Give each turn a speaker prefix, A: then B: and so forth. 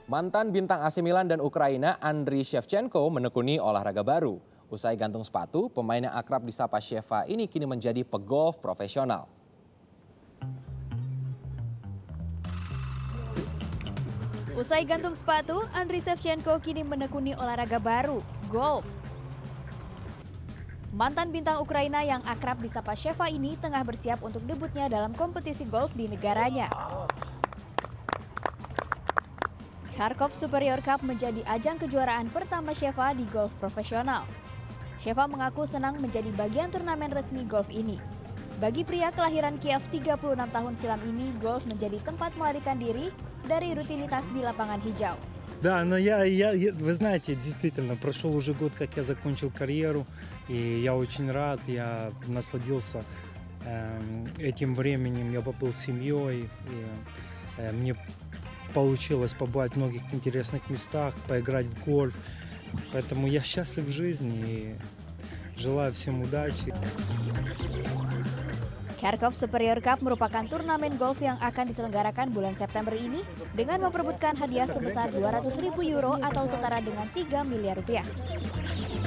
A: Mantan bintang AC Milan dan Ukraina Andriy Shevchenko menekuni olahraga baru. Usai gantung sepatu, pemain yang akrab disapa Sheva ini kini menjadi pegolf profesional.
B: Usai gantung sepatu, Andriy Shevchenko kini menekuni olahraga baru, golf. Mantan bintang Ukraina yang akrab disapa Sheva ini tengah bersiap untuk debutnya dalam kompetisi golf di negaranya. Kharkov Superior Cup menjadi ajang kejuaraan pertama Sheva di golf profesional. Sheva mengaku senang menjadi bagian turnamen resmi golf ini. Bagi pria kelahiran Kiev 36 tahun silam ini, golf menjadi tempat melarikan diri dari rutinitas di lapangan hijau.
C: Да, но вы знаете, действительно, прошел уже год, как я закончил карьеру, и я очень рад, я насладился этим временем, я побыл с семьей, и мне получилось побывать в многих интересных местах, поиграть в гольф, поэтому я счастлив в жизни и желаю всем удачи.
B: Kharkov Superior Cup merupakan turnamen golf yang akan diselenggarakan bulan September ini dengan memperebutkan hadiah sebesar 200.000 euro atau setara dengan 3 miliar rupiah.